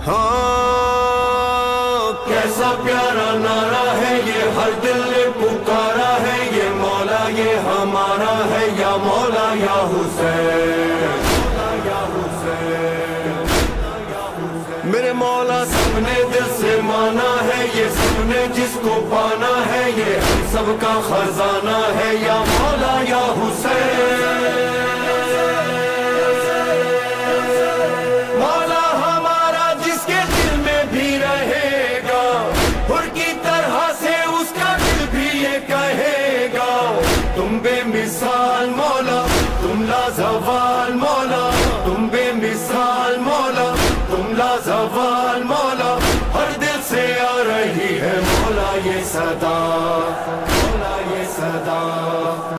हाँ, कैसा प्यारा नारा है ये, हर दिल ने पुकारा है ये, मौला ये हमारा है, या मौला या हुसैन, या हुसैन। मेरे मौला सबने दिल से माना है ये, सबने जिसको पाना है ये, हम सबका खजाना है, या मौला या हुसैन। तुम बेमिसाल मौला, तुम लाजवाल मौला।